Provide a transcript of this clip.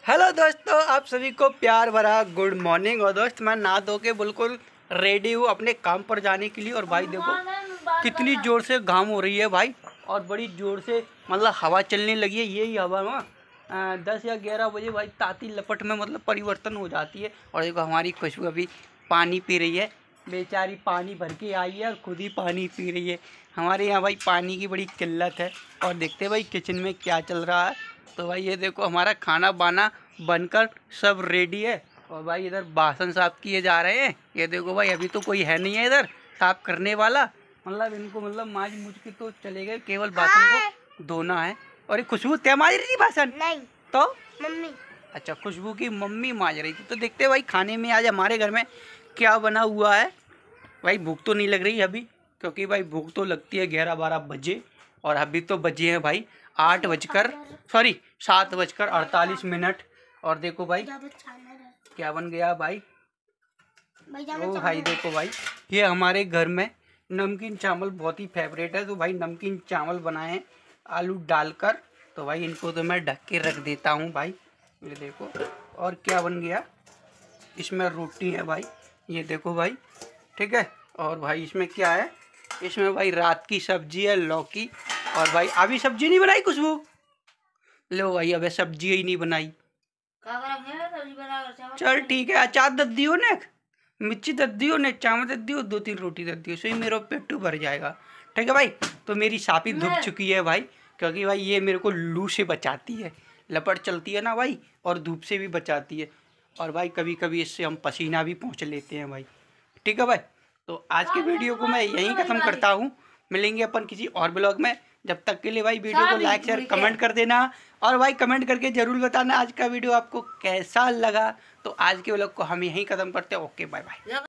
Hello दोस्तों, आप सभी को प्यार भरा गुड मॉर्निंग। और दोस्त मैं नहा धो के बिल्कुल रेडी हूँ अपने काम पर जाने के लिए। और भाई देखो कितनी ज़ोर से घाम हो रही है भाई, और बड़ी ज़ोर से मतलब हवा चलने लगी है। यही हवा ना 10 या 11 बजे भाई ताती लपट में मतलब परिवर्तन हो जाती है। और देखो हमारी खुशबू अभी पानी पी रही है, बेचारी पानी भर के आई है और खुद ही पानी पी रही है। हमारे यहाँ भाई पानी की बड़ी किल्लत है। और देखते हैं भाई किचन में क्या चल रहा है। तो भाई ये देखो हमारा खाना बाना बनकर सब रेडी है। और भाई इधर बासन साफ किए जा रहे हैं। ये देखो भाई अभी तो कोई है नहीं है इधर साफ करने वाला, मतलब इनको मतलब मांझ मुझ के तो चले गए, केवल बासन को धोना है। और ये खुशबू तय मांझ रही थी बासन? नहीं तो मम्मी। अच्छा, खुशबू की मम्मी मांझ रही थी। तो देखते हैं भाई खाने में आज हमारे घर में क्या बना हुआ है। भाई भूख तो नहीं लग रही अभी, क्योंकि भाई भूख तो लगती है 11-12 बजे। और अभी तो बजे हैं भाई 7:48। और देखो भाई क्या बन गया भाई। ओ भाई देखो भाई, ये हमारे घर में नमकीन चावल बहुत ही फेवरेट है। तो भाई नमकीन चावल बनाए हैं आलू डालकर। तो भाई इनको तो मैं ढक के रख देता हूँ भाई। ये देखो और क्या बन गया, इसमें रोटी है भाई, ये देखो भाई, ठीक है। और भाई इसमें क्या है, इसमें भाई रात की सब्जी है लौकी। और भाई अभी सब्जी नहीं बनाई खुशबू? लो भाई अबे सब्जी ही नहीं बनाई। चल ठीक है, अचार दे दियो ने, मिर्ची दे दियो ने, चावल दे दियो, 2-3 रोटी दे दियो, सही मेरा पेटू भर जाएगा। ठीक है भाई। तो मेरी सापी धुप चुकी है भाई, क्योंकि भाई ये मेरे को लू से बचाती है, लपट चलती है ना भाई, और धूप से भी बचाती है। और भाई कभी कभी इससे हम पसीना भी पहुँच लेते हैं भाई। ठीक है भाई। तो आज की वीडियो को मैं यहीं ख़त्म करता हूँ। मिलेंगे अपन किसी और ब्लॉग में। जब तक के लिए भाई वीडियो को लाइक शेयर कमेंट कर देना। और भाई कमेंट करके ज़रूर बताना आज का वीडियो आपको कैसा लगा। तो आज के ब्लॉग को हम यहीं ख़त्म करते हैं। Okay bye bye.